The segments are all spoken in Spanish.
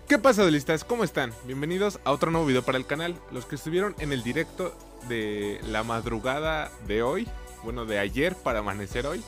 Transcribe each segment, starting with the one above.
¿Qué pasa, duelistas? ¿Cómo están? Bienvenidos a otro nuevo video para el canal. Los que estuvieron en el directo de la madrugada de hoy, bueno, de ayer para amanecer hoy,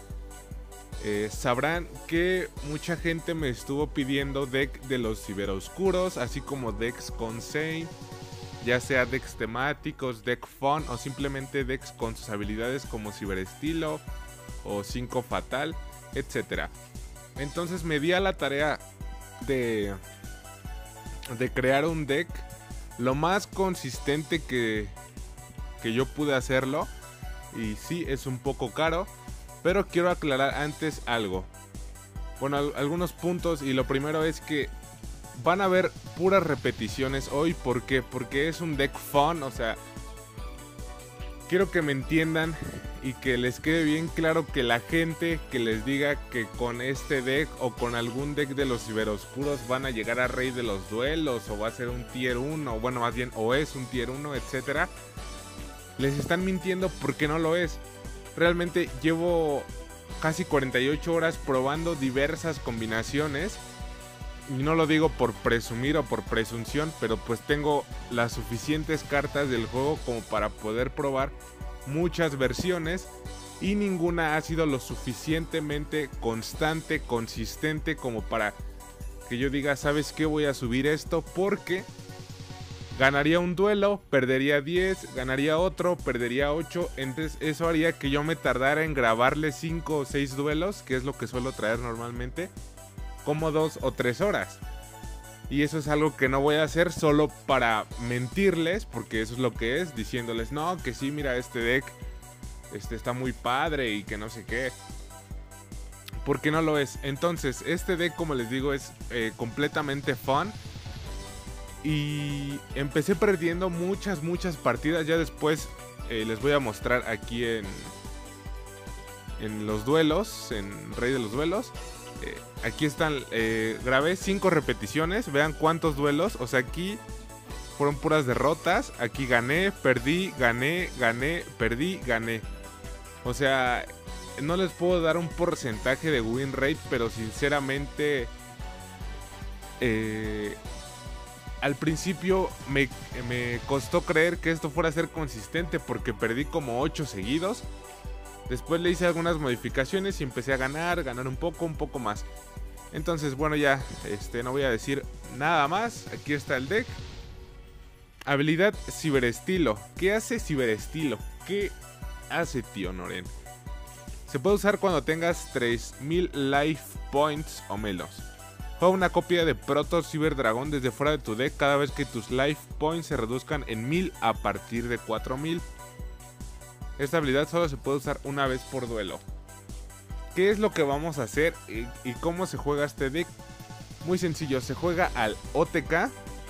sabrán que mucha gente me estuvo pidiendo deck de los ciberoscuros, así como decks con Zane, ya sea decks temáticos, deck fun o simplemente decks con sus habilidades como ciberestilo o 5 fatal, etc. Entonces me di a la tarea de crear un deck lo más consistente que yo pude hacerlo. Y sí, es un poco caro, pero quiero aclarar antes algo. Bueno, algunos puntos, y lo primero es que van a haber puras repeticiones hoy. ¿Por qué? Porque es un deck fun, o sea, quiero que me entiendan y que les quede bien claro que la gente que les diga que con este deck o con algún deck de los ciberoscuros van a llegar a rey de los duelos o va a ser un tier 1, o bueno, más bien o es un tier 1, etcétera, les están mintiendo porque no lo es. Realmente llevo casi 48 horas probando diversas combinaciones. Y no lo digo por presumir o por presunción, pero pues tengo las suficientes cartas del juego como para poder probar muchas versiones. Y ninguna ha sido lo suficientemente constante, consistente como para que yo diga, ¿sabes qué? Voy a subir esto porque ganaría un duelo, perdería 10, ganaría otro, perdería 8. Entonces eso haría que yo me tardara en grabarle 5 o 6 duelos, que es lo que suelo traer normalmente, como 2 o 3 horas. Y eso es algo que no voy a hacer solo para mentirles, porque eso es lo que es, diciéndoles, no, que sí, mira, este deck está muy padre y que no sé qué. Porque no lo es. Entonces, este deck, como les digo, es completamente fun. Y empecé perdiendo muchas partidas. Ya después les voy a mostrar aquí en los duelos, en Rey de los Duelos. Aquí están, grabé 5 repeticiones, vean cuántos duelos, o sea, aquí fueron puras derrotas, aquí gané, perdí, gané, perdí, gané. O sea, no les puedo dar un porcentaje de win rate, pero sinceramente al principio me costó creer que esto fuera a ser consistente porque perdí como 8 seguidos. Después le hice algunas modificaciones y empecé a ganar un poco más. Entonces, bueno, ya no voy a decir nada más. Aquí está el deck. Habilidad ciberestilo. ¿Qué hace ciberestilo? ¿Qué hace, tío Noren? Se puede usar cuando tengas 3000 life points o menos. Juega una copia de Proto Ciberdragón desde fuera de tu deck cada vez que tus life points se reduzcan en 1000 a partir de 4000. Esta habilidad solo se puede usar una vez por duelo. ¿Qué es lo que vamos a hacer y cómo se juega este deck? Muy sencillo, se juega al OTK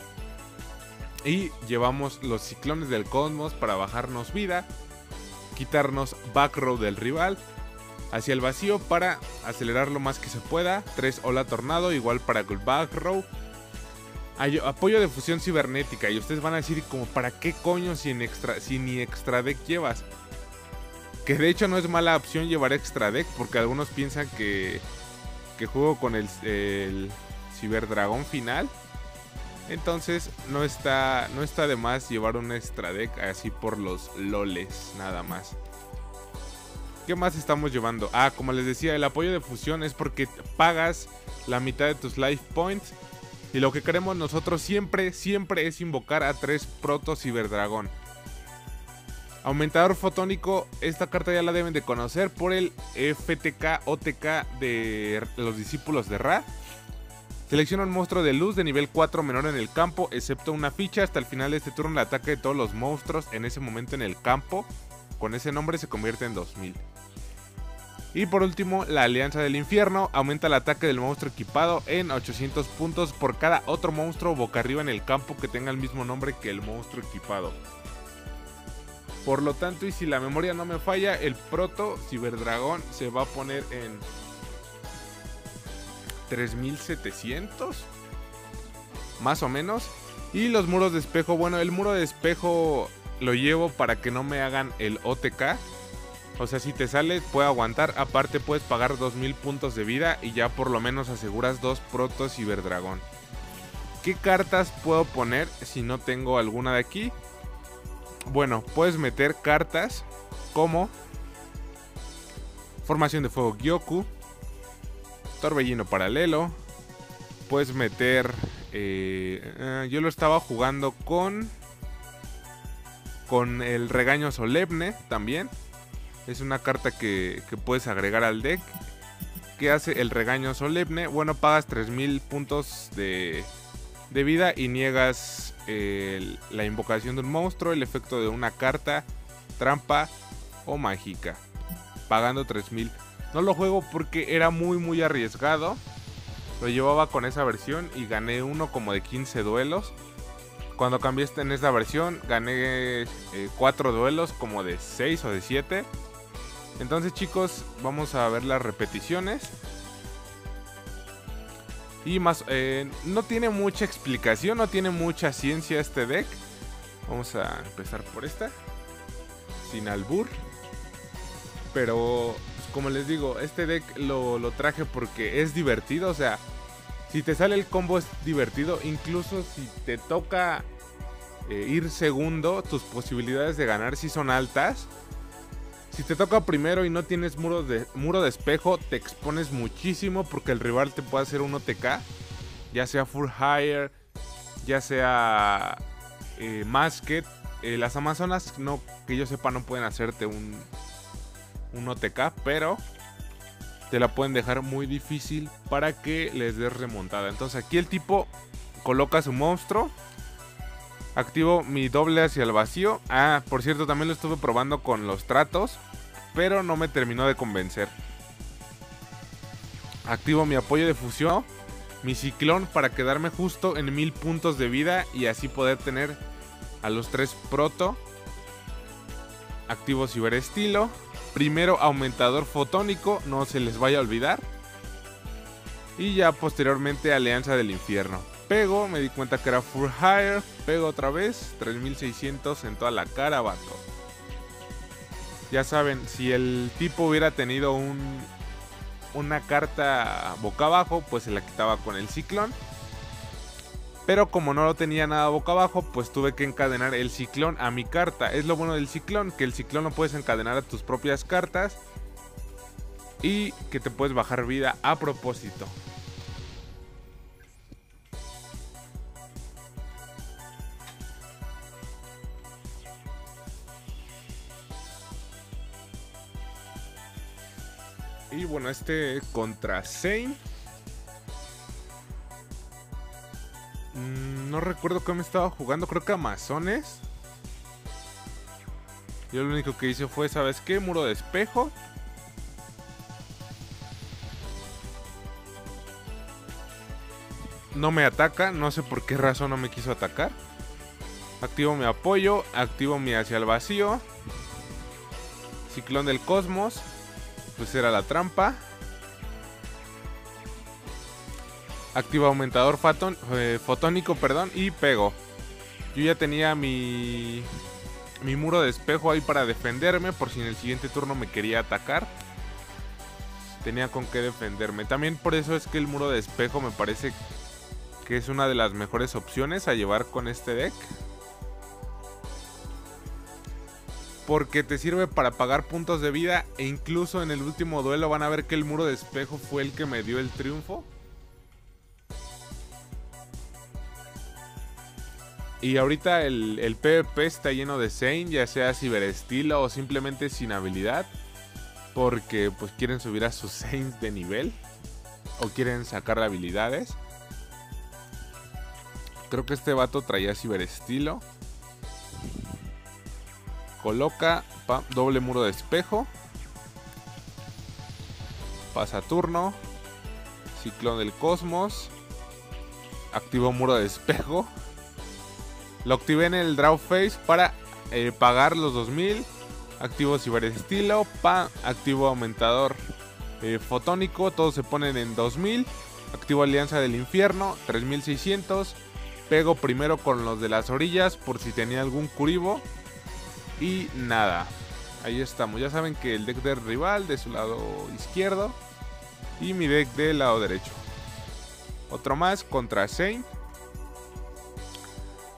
y llevamos los ciclones del cosmos para bajarnos vida, quitarnos back row del rival, hacia el vacío para acelerar lo más que se pueda, 3 ola tornado, igual para back row. Apoyo de fusión cibernética, y ustedes van a decir como, ¿para qué coño si ni extra deck llevas? Que de hecho no es mala opción llevar extra deck, porque algunos piensan que juego con el Ciberdragón final. Entonces no está de más llevar un extra deck así por los loles, nada más. ¿Qué más estamos llevando? Ah, como les decía, el apoyo de fusión es porque pagas la mitad de tus life points. Y lo que queremos nosotros siempre es invocar a 3 Proto Ciberdragón. Aumentador fotónico, esta carta ya la deben de conocer por el FTK OTK de los discípulos de Ra. Selecciona un monstruo de luz de nivel 4 menor en el campo, excepto una ficha. Hasta el final de este turno el ataque de todos los monstruos en ese momento en el campo con ese nombre se convierte en 2000. Y por último, la Alianza del Infierno aumenta el ataque del monstruo equipado en 800 puntos por cada otro monstruo boca arriba en el campo que tenga el mismo nombre que el monstruo equipado. Por lo tanto, y si la memoria no me falla, el Proto Ciberdragón se va a poner en 3700, más o menos. Y los muros de espejo, bueno, el muro de espejo lo llevo para que no me hagan el OTK. O sea, si te sale, puede aguantar. Aparte, puedes pagar 2000 puntos de vida y ya por lo menos aseguras 2 Proto Ciberdragón. ¿Qué cartas puedo poner si no tengo alguna de aquí? Bueno, puedes meter cartas como Formación de Fuego Gyoku, Torbellino Paralelo. Puedes meter... yo lo estaba jugando con el Regaño Solemne también. Es una carta que puedes agregar al deck. ¿Qué hace el Regaño Solemne? Bueno, pagas 3000 puntos de vida y niegas la invocación de un monstruo, el efecto de una carta, trampa o mágica, pagando 3000. No lo juego porque era muy arriesgado. Lo llevaba con esa versión y gané uno como de 15 duelos. Cuando cambié en esta versión gané 4 duelos como de 6 o de 7. Entonces, chicos, vamos a ver las repeticiones. Y más, no tiene mucha explicación, no tiene mucha ciencia este deck. Vamos a empezar por esta, sin albur. Pero, pues, como les digo, este deck lo traje porque es divertido. O sea, si te sale el combo es divertido. Incluso si te toca ir segundo, tus posibilidades de ganar sí son altas. Si te toca primero y no tienes muro de espejo, te expones muchísimo porque el rival te puede hacer un OTK. Ya sea Full Hire, ya sea Masked. Las Amazonas, no, que yo sepa, no pueden hacerte un OTK, pero te la pueden dejar muy difícil para que les des remontada. Entonces aquí el tipo coloca su monstruo. Activo mi doble hacia el vacío. Ah, por cierto, también lo estuve probando con los tratos, pero no me terminó de convencer. Activo mi apoyo de fusión, mi ciclón para quedarme justo en 1000 puntos de vida y así poder tener a los 3 proto. Activo ciberestilo. Primero aumentador fotónico, no se les vaya a olvidar. Y ya posteriormente Alianza del Infierno. Pego, me di cuenta que era Full Hire. Pego otra vez, 3600 en toda la cara, vato. Ya saben, si el tipo hubiera tenido una carta boca abajo, pues se la quitaba con el ciclón. Pero como no lo tenía nada boca abajo, pues tuve que encadenar el ciclón a mi carta. Es lo bueno del ciclón, que el ciclón lo puedes encadenar a tus propias cartas y que te puedes bajar vida a propósito. Y bueno, este contra Zane. No recuerdo qué me estaba jugando, creo que Amazones. Yo lo único que hice fue, ¿sabes qué? Muro de espejo. No me ataca, no sé por qué razón no me quiso atacar. Activo mi apoyo, activo mi hacia el vacío. Ciclón del Cosmos. Pues era la trampa. Activo aumentador fotónico, perdón, y pego. Yo ya tenía mi muro de espejo ahí para defenderme por si en el siguiente turno me quería atacar. Tenía con qué defenderme. También por eso es que el muro de espejo me parece que es una de las mejores opciones a llevar con este deck. Porque te sirve para pagar puntos de vida e incluso en el último duelo van a ver que el muro de espejo fue el que me dio el triunfo. Y ahorita el PvP está lleno de Zane, ya sea ciberestilo o simplemente sin habilidad. Porque pues quieren subir a sus Zanes de nivel o quieren sacar habilidades. Creo que este vato traía ciberestilo. Coloca doble muro de espejo. Pasa turno. Ciclón del Cosmos. Activo muro de espejo. Lo activé en el draw phase para pagar los 2000. Activo ciberestilo. Activo aumentador fotónico. Todos se ponen en 2000. Activo alianza del infierno. 3600. Pego primero con los de las orillas por si tenía algún Kuribo. Y nada, ahí estamos. Ya saben que el deck del rival de su lado izquierdo y mi deck del lado derecho. Otro más contra Zane.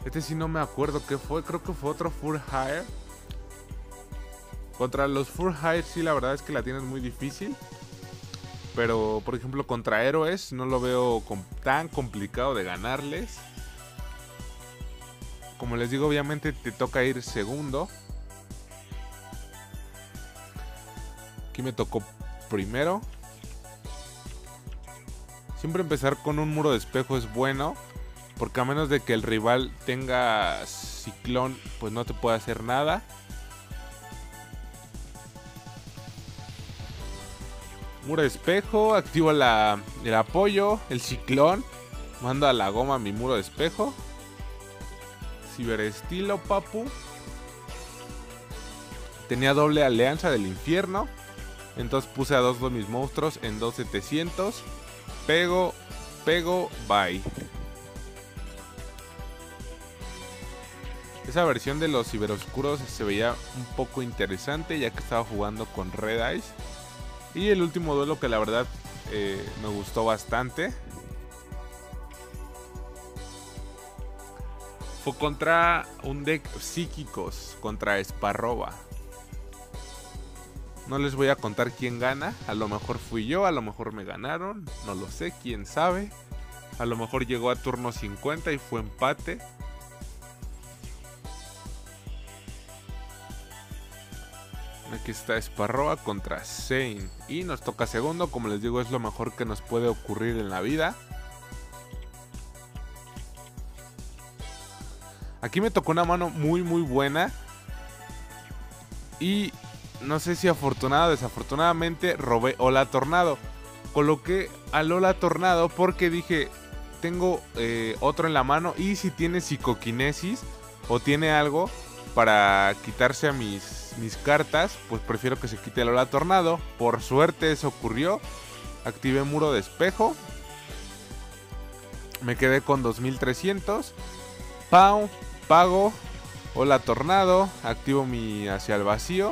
Este sí no me acuerdo qué fue. Creo que fue otro Full Hire. Contra los Full Hire sí, la verdad es que la tienes muy difícil. Pero, por ejemplo, contra héroes no lo veo tan complicado de ganarles. Como les digo, obviamente te toca ir segundo. Aquí me tocó primero. Siempre empezar con un muro de espejo es bueno. Porque a menos de que el rival tenga ciclón, pues no te puede hacer nada. Muro de espejo, activo el apoyo, el ciclón. Mando a la goma mi muro de espejo. Ciberestilo, papu. Tenía doble alianza del infierno. Entonces puse a dos de mis monstruos en 2700. Pego, bye. Esa versión de los ciberoscuros se veía un poco interesante, ya que estaba jugando con Red Eyes. Y el último duelo que la verdad me gustó bastante fue contra un deck psíquicos, contra Sparroba. No les voy a contar quién gana. A lo mejor fui yo, a lo mejor me ganaron. No lo sé, quién sabe. A lo mejor llegó a turno 50 y fue empate. Aquí está Sparroba contra Zane. Y nos toca segundo. Como les digo, es lo mejor que nos puede ocurrir en la vida. Aquí me tocó una mano muy buena. Y no sé si afortunada o desafortunadamente robé Hola Tornado. Coloqué al Hola Tornado porque dije, tengo otro en la mano. Y si tiene psicoquinesis o tiene algo para quitarse a mis cartas, pues prefiero que se quite el Hola Tornado. Por suerte eso ocurrió. Activé muro de espejo. Me quedé con 2300. Pago. Hola Tornado. Activo mi hacia el vacío.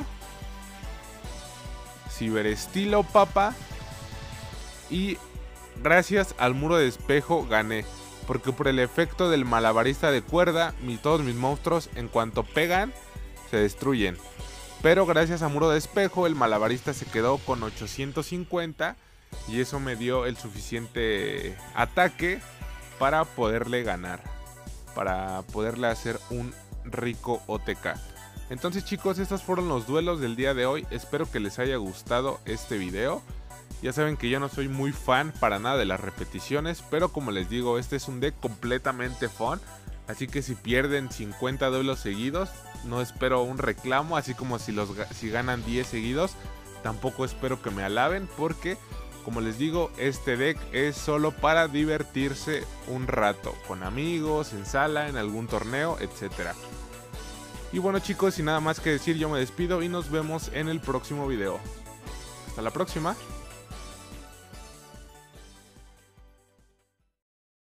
Ciberestilo, papa. Y gracias al muro de espejo gané. Porque por el efecto del malabarista de cuerda, todos mis monstruos en cuanto pegan se destruyen. Pero gracias a muro de espejo el malabarista se quedó con 850. Y eso me dio el suficiente ataque para poderle ganar. Para poderle hacer un rico OTK. Entonces chicos, estos fueron los duelos del día de hoy. Espero que les haya gustado este video. Ya saben que yo no soy muy fan para nada de las repeticiones, pero como les digo, este es un deck completamente fun. Así que si pierden 50 duelos seguidos, no espero un reclamo. Así como si ganan 10 seguidos, tampoco espero que me alaben. Porque, como les digo, este deck es solo para divertirse un rato. Con amigos, en sala, en algún torneo, etc. Y bueno chicos, sin nada más que decir, yo me despido y nos vemos en el próximo video. Hasta la próxima.